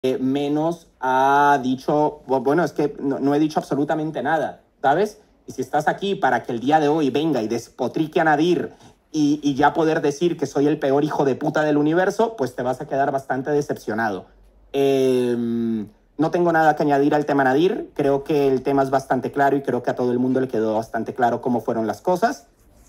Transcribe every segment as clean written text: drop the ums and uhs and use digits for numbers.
menos ha dicho, bueno, es que no he dicho absolutamente nada, ¿sabes? Y si estás aquí para que el día de hoy venga y despotrique a Nadir y ya poder decir que soy el peor hijo de puta del universo, pues te vas a quedar bastante decepcionado. No tengo nada que añadir al tema Nadir, creo que el tema es bastante claro y creo que a todo el mundo le quedó bastante claro cómo fueron las cosas.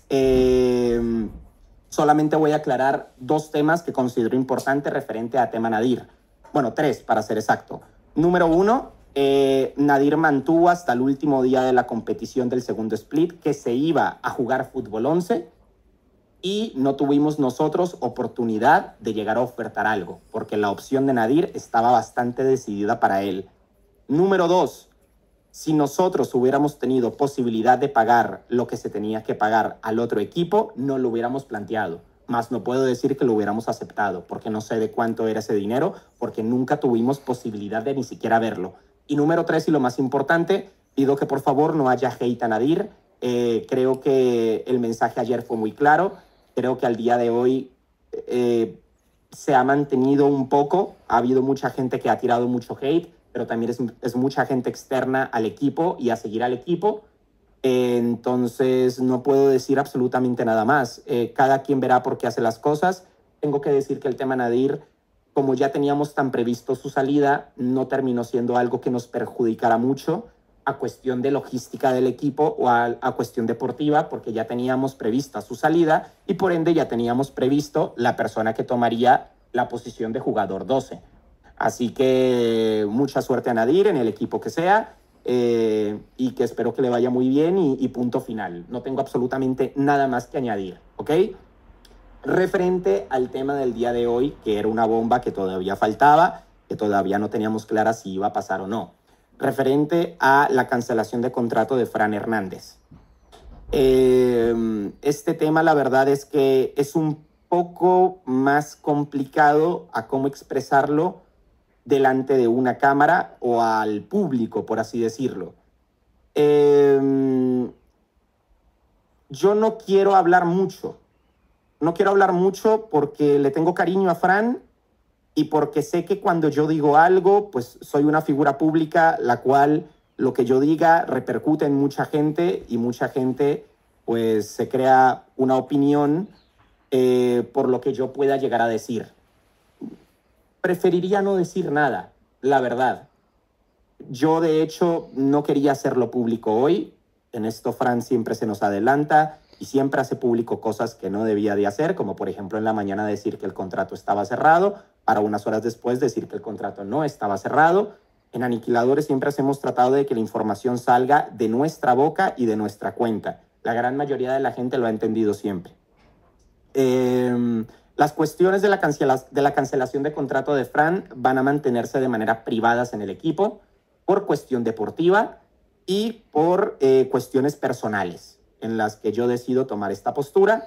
Solamente voy a aclarar dos temas que considero importantes referente a tema Nadir. Bueno, tres para ser exacto. Número uno, Nadir mantuvo hasta el último día de la competición del segundo split que se iba a jugar fútbol 11 y no tuvimos nosotros oportunidad de llegar a ofertar algo, porque la opción de Nadir estaba bastante decidida para él. Número dos, si nosotros hubiéramos tenido posibilidad de pagar lo que se tenía que pagar al otro equipo, no lo hubiéramos planteado. Más no puedo decir que lo hubiéramos aceptado, porque no sé de cuánto era ese dinero, porque nunca tuvimos posibilidad de ni siquiera verlo. Y número tres, y lo más importante, pido que por favor no haya hate a Nadir. Creo que el mensaje ayer fue muy claro. Creo que al día de hoy se ha mantenido un poco. Ha habido mucha gente que ha tirado mucho hate, pero también es mucha gente externa al equipo y a seguir al equipo. Entonces no puedo decir absolutamente nada más. Cada quien verá por qué hace las cosas. Tengo que decir que el tema Nadir, como ya teníamos tan previsto su salida, no terminó siendo algo que nos perjudicara mucho a cuestión de logística del equipo o a cuestión deportiva, porque ya teníamos prevista su salida y por ende ya teníamos previsto la persona que tomaría la posición de jugador 12. Así que mucha suerte a Nadir en el equipo que sea y que espero que le vaya muy bien y punto final. No tengo absolutamente nada más que añadir, ¿ok? Referente al tema del día de hoy, que era una bomba que todavía faltaba, que todavía no teníamos clara si iba a pasar o no. Referente a la cancelación de contrato de Fran Hernández. Este tema, la verdad es que es un poco más complicado a cómo expresarlo delante de una cámara o al público, por así decirlo. Yo no quiero hablar mucho. No quiero hablar mucho porque le tengo cariño a Fran y porque sé que cuando yo digo algo, pues soy una figura pública, la cual lo que yo diga repercute en mucha gente y mucha gente pues se crea una opinión por lo que yo pueda llegar a decir. Preferiría no decir nada, la verdad. Yo, de hecho, no quería hacerlo público hoy. En esto Fran siempre se nos adelanta y siempre hace público cosas que no debía de hacer, como por ejemplo en la mañana decir que el contrato estaba cerrado, para unas horas después decir que el contrato no estaba cerrado. En Aniquiladores siempre hemos tratado de que la información salga de nuestra boca y de nuestra cuenta. La gran mayoría de la gente lo ha entendido siempre. Las cuestiones de la cancelación de contrato de Fran van a mantenerse de manera privadas en el equipo por cuestión deportiva y por cuestiones personales en las que yo decido tomar esta postura.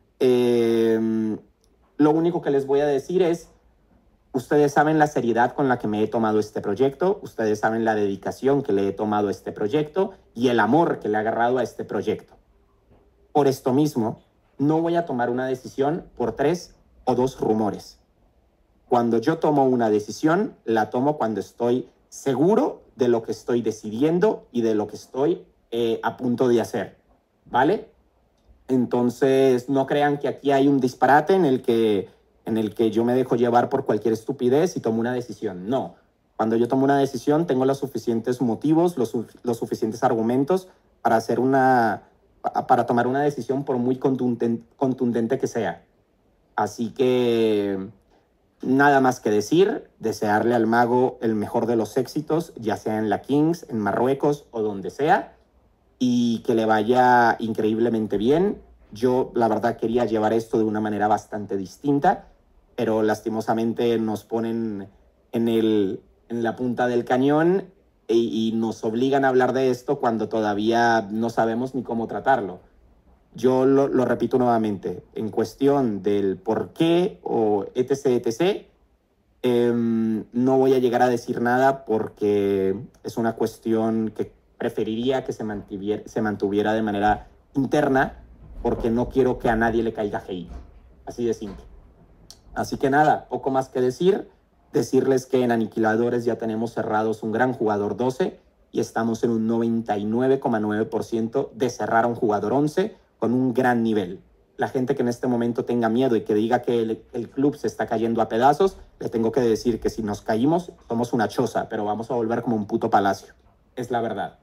Lo único que les voy a decir es, ustedes saben la seriedad con la que me he tomado este proyecto, ustedes saben la dedicación que le he tomado a este proyecto y el amor que le he agarrado a este proyecto. Por esto mismo, no voy a tomar una decisión por 3 o 2 rumores. Cuando yo tomo una decisión, la tomo cuando estoy seguro de lo que estoy decidiendo y de lo que estoy a punto de hacer, ¿vale? Entonces, no crean que aquí hay un disparate en el que yo me dejo llevar por cualquier estupidez y tomo una decisión. No. Cuando yo tomo una decisión, tengo los suficientes motivos, los suficientes argumentos para hacer para tomar una decisión por muy contundente que sea. Así que nada más que decir, desearle al mago el mejor de los éxitos, ya sea en la Kings, en Marruecos o donde sea, y que le vaya increíblemente bien. Yo, la verdad, quería llevar esto de una manera bastante distinta, pero lastimosamente nos ponen en la punta del cañón y nos obligan a hablar de esto cuando todavía no sabemos ni cómo tratarlo. Yo lo repito nuevamente, en cuestión del por qué o etc, no voy a llegar a decir nada porque es una cuestión que preferiría que se mantuviera de manera interna porque no quiero que a nadie le caiga hate. Así de simple. Así que nada, poco más que decir. Decirles que en Aniquiladores ya tenemos cerrados un gran jugador 12 y estamos en un 99,9% de cerrar a un jugador 11 con un gran nivel. La gente que en este momento tenga miedo y que diga que el club se está cayendo a pedazos, le tengo que decir que si nos caímos somos una choza, pero vamos a volver como un puto palacio. Es la verdad.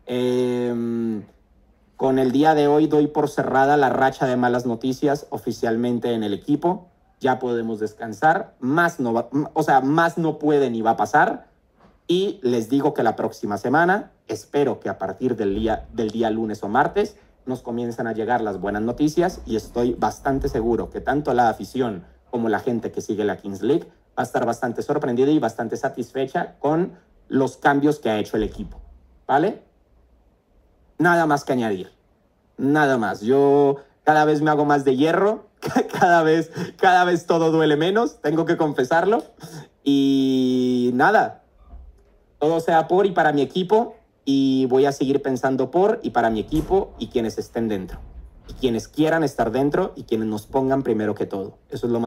Con el día de hoy doy por cerrada la racha de malas noticias oficialmente en el equipo. Ya podemos descansar. Más no puede ni va a pasar. Y les digo que la próxima semana, espero que a partir del día lunes o martes, nos comiencen a llegar las buenas noticias y estoy bastante seguro que tanto la afición como la gente que sigue la Kings League va a estar bastante sorprendida y bastante satisfecha con los cambios que ha hecho el equipo, ¿vale? Nada más que añadir, nada más. Yo cada vez me hago más de hierro, cada vez todo duele menos, tengo que confesarlo. Y nada, todo sea por y para mi equipo. Y voy a seguir pensando por y para mi equipo y quienes estén dentro. Y quienes quieran estar dentro y quienes nos pongan primero que todo. Eso es lo más